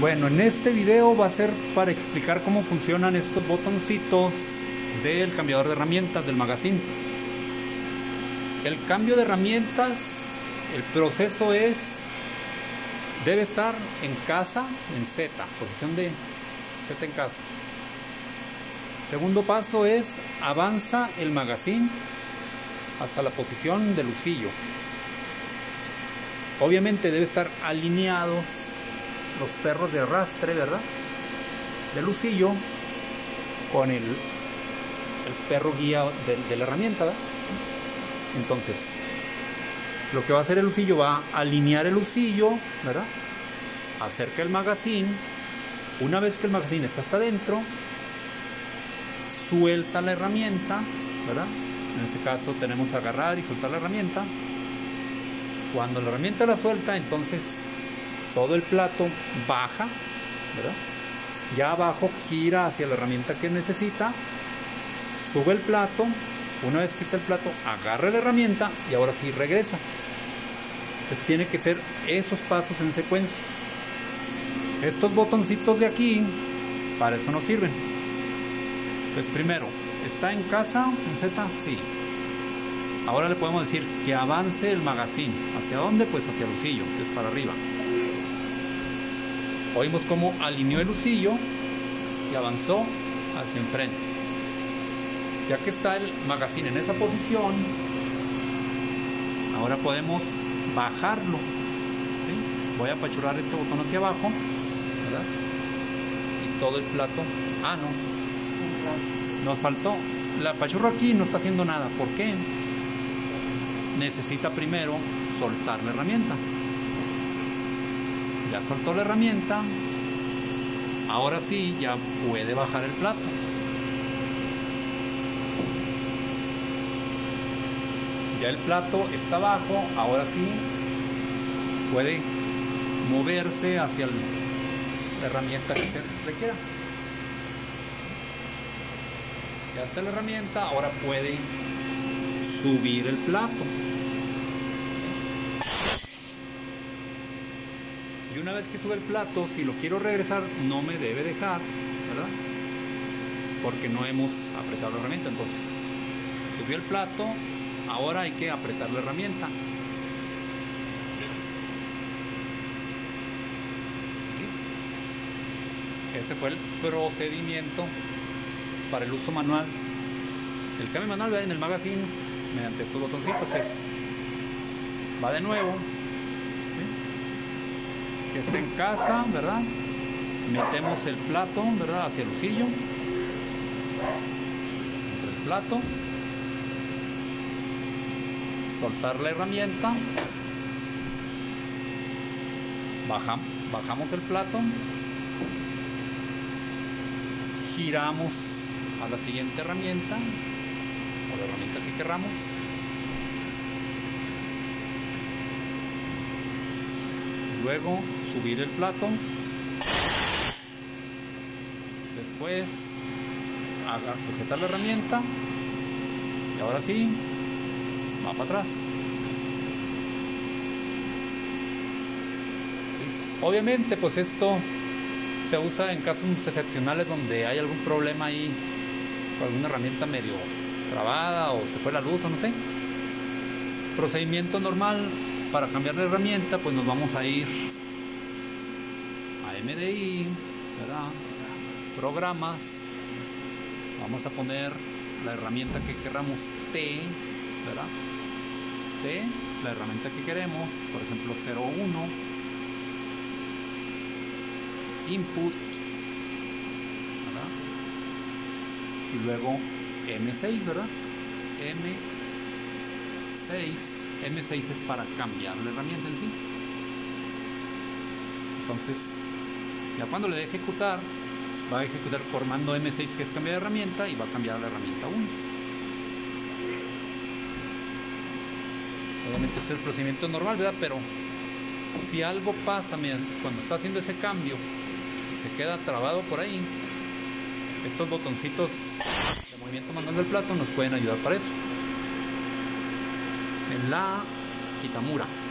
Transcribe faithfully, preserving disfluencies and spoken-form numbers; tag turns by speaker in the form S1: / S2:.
S1: Bueno, en este video va a ser para explicar cómo funcionan estos botoncitos del cambiador de herramientas del magazine. El cambio de herramientas, el proceso es, debe estar en casa, en Z, posición de Z en casa. Segundo paso es, avanza el magazine hasta la posición del lucillo. Obviamente debe estar alineados los perros de arrastre, ¿verdad?, del lucillo con el, el perro guía de, de la herramienta, ¿verdad? Entonces, lo que va a hacer el lucillo, va a alinear el lucillo, ¿verdad?, acerca el magazine. Una vez que el magazine está hasta adentro, suelta la herramienta, ¿verdad? En este caso tenemos agarrar y soltar la herramienta. Cuando la herramienta la suelta, entonces todo el plato baja, ¿verdad? Ya abajo gira hacia la herramienta que necesita, sube el plato. Una vez que está el plato, agarra la herramienta y ahora sí regresa. Entonces tiene que ser esos pasos en secuencia. Estos botoncitos de aquí, para eso nos sirven. Pues primero, ¿está en casa en Z? Sí. Ahora le podemos decir que avance el magazine. ¿Hacia dónde? Pues hacia el lucillo, que es para arriba. Oímos cómo alineó el lucillo y avanzó hacia enfrente. Ya que está el magazine en esa posición, ahora podemos bajarlo, ¿sí? Voy a apachurrar este botón hacia abajo, ¿verdad? Y todo el plato. Ah, no. Nos faltó. La apachurro aquí, no está haciendo nada. ¿Por qué? Necesita primero soltar la herramienta. Ya soltó la herramienta. Ahora sí, ya puede bajar el plato. Ya el plato está abajo. Ahora sí puede moverse hacia el, la herramienta que se requiera. Ya está la herramienta. Ahora puede subir el plato. Y una vez que sube el plato, si lo quiero regresar, no me debe dejar, ¿verdad? Porque no hemos apretado la herramienta. Entonces, subió el plato, ahora hay que apretar la herramienta. ¿Sí? Ese fue el procedimiento para el uso manual. El cambio manual, ¿verdad?, en el magazine, mediante estos botoncitos, es, va de nuevo. Que esté en casa, ¿verdad? Metemos el plato, ¿verdad?, hacia el lucillo. Entre el plato. Soltar la herramienta. Bajamos, bajamos el plato. Giramos a la siguiente herramienta, o la herramienta que queramos. Luego subir el plato. Después sujetar la herramienta. Y ahora sí, va para atrás. Obviamente, pues esto se usa en casos excepcionales donde hay algún problema ahí, con alguna herramienta medio trabada o se fue la luz o no sé. Procedimiento normal. Para cambiar la herramienta, pues nos vamos a ir a M D I, ¿verdad? Programas. Vamos a poner la herramienta que queramos, T, ¿verdad? T, la herramienta que queremos, por ejemplo cero uno. Input, ¿verdad? Y luego M seis, ¿verdad? M seis. M seis es para cambiar la herramienta en sí. Entonces, ya cuando le dé ejecutar, va a ejecutar por mando M seis, que es cambiar de herramienta, y va a cambiar la herramienta uno. Obviamente es el procedimiento normal, ¿verdad? Pero si algo pasa, miren, cuando está haciendo ese cambio, se queda trabado por ahí, estos botoncitos de movimiento manual del plato nos pueden ayudar para eso. En la Kitamura.